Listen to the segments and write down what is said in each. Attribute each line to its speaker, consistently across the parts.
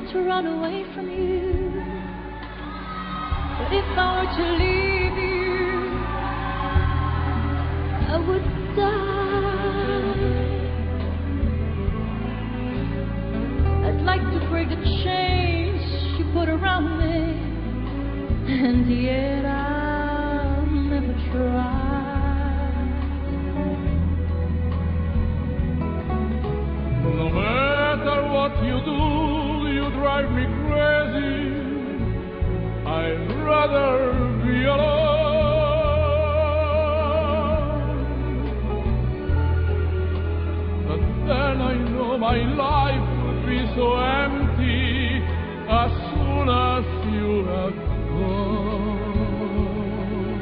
Speaker 1: to run away from you. But if I were to leave you, I would die. I'd like to break the chains you put around me, and yet I'll never try.
Speaker 2: No matter what you do, you drive me crazy. I'd rather be alone. But then I know my life would be so empty as soon as you have gone.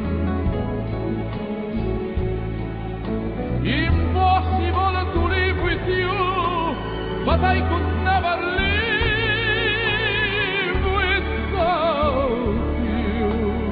Speaker 2: Impossible to live with you, but I could never live without you.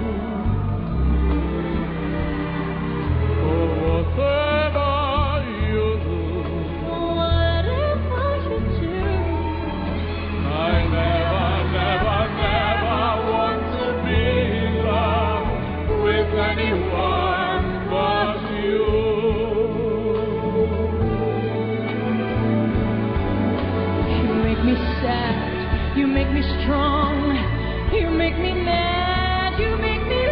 Speaker 2: Oh, whatever you do,
Speaker 1: Whatever you do,
Speaker 2: I never, never, never want to be in love with anyone but you.
Speaker 1: you make me sad, you make me strong, you make me mad, you make me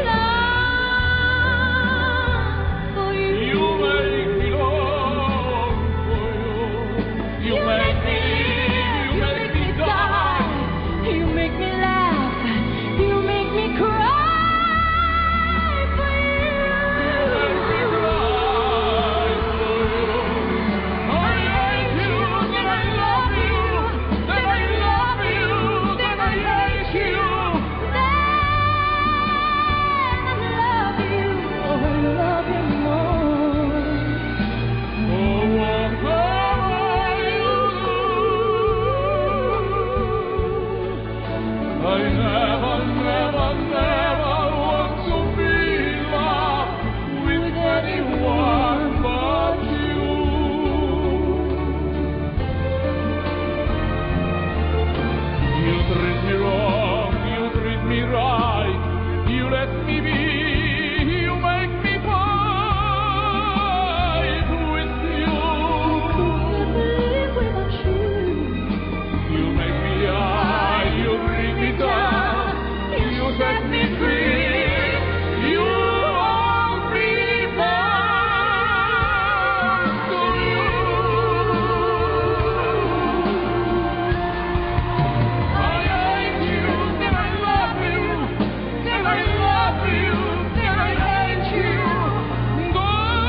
Speaker 1: love for you.
Speaker 2: You make me long for you. You make me die.
Speaker 1: You make me laugh, you make me cry for you.
Speaker 2: Make me cry for you. I hate you, then I love you, then I love you, then I hate you.
Speaker 1: Then I love you, oh, I love you more.
Speaker 2: Oh, whatever you do, I never, never, never want to be in love with anyone but you. You treat me wrong, you treat me right, you let me be, you make me fight with you.
Speaker 1: Couldn't live without you.
Speaker 2: You make me high, you bring me down, you set me free, you hold me back to you. I hate you, then I love you, then I love you, then I hate you. Then I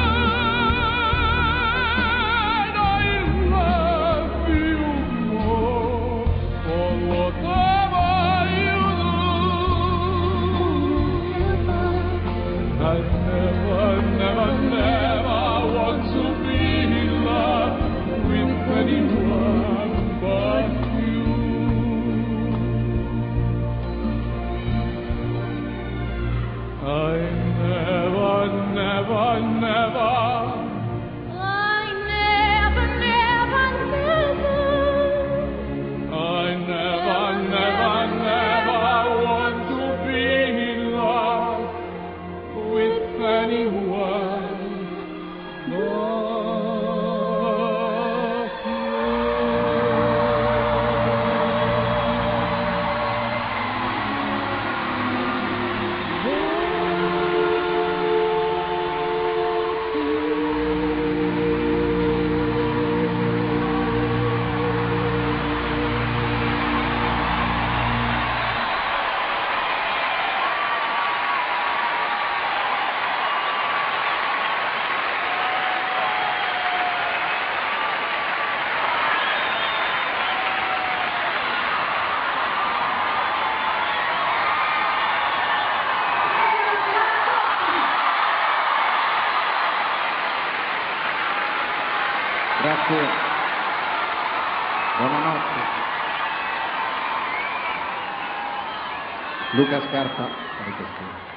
Speaker 2: love you more for whatever you do. I never, never, never want to be in love with anyone but you. I never, never, never.
Speaker 1: I never, never, never.
Speaker 2: I never, never, never want to be in love with anyone but you.
Speaker 3: Grazie. Buonanotte. Luca Scarpa.